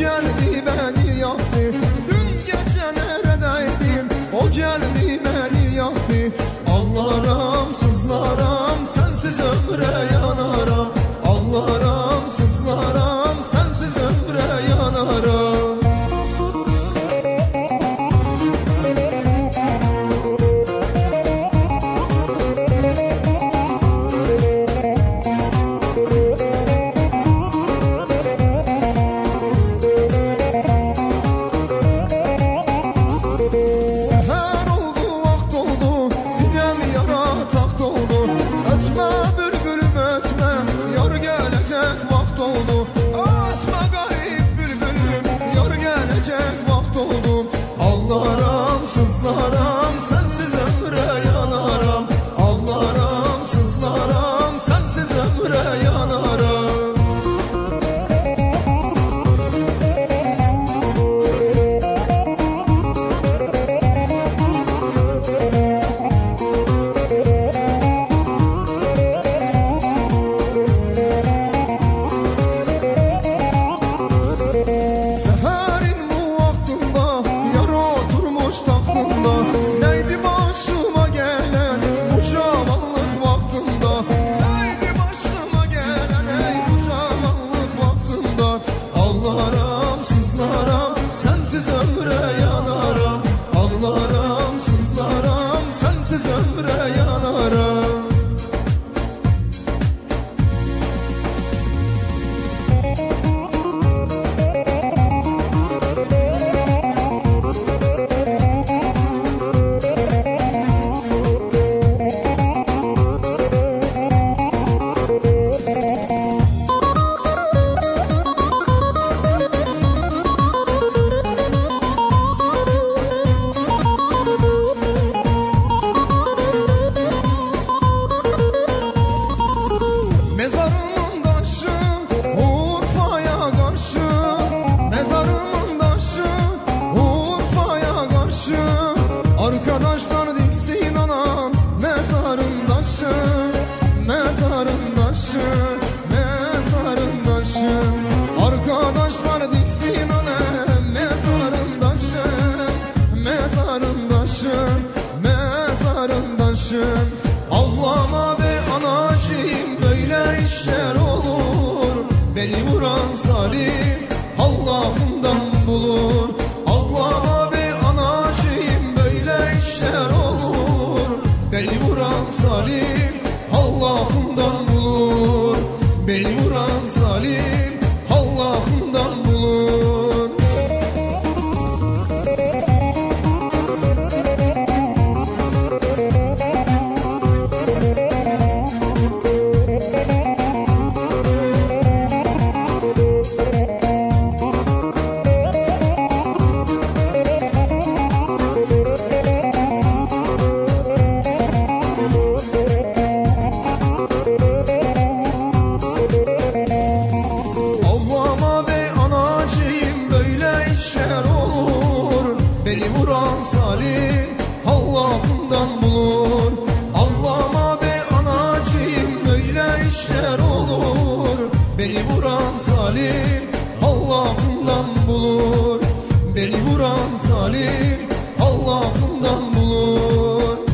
geldi beni yaktı. Dün gece neredeydin? O geldi beni yaktı. Ağlarım sızlarım sensiz ömre yanarım. Ağlarım sızlarım sensiz ömre yanarım. Ağlarım sızlarım sensiz ömre yanarım. Ağlarım sızlarım sensiz ömre yanarım. Ağlarım sızlarım sensiz ömre yanarım. Ağlarım sızlarım sensiz ömre yanarım. Arkadaşlar diksin anam mezarın taşı, mezarın taşı, mezarın taşı. Arkadaşlar diksin anam mezarın taşı, mezarın taşı, mezarın taşı. Ağlama be anacığım böyle işler olur. Beni vuran zalim Allah'ından bulur. Ağlama be anacığım böyle işler olur. Beni vuran zalim Allah'ından bulur. Beni vuran zalim Allah'ından bulur. Beni vuran zalim Allah'ından bulur. Ağlama be anacığım böyle işler olur. Beni vuran zalim Allah'ından bulur. Beni vuran zalim Allah'ından bulur.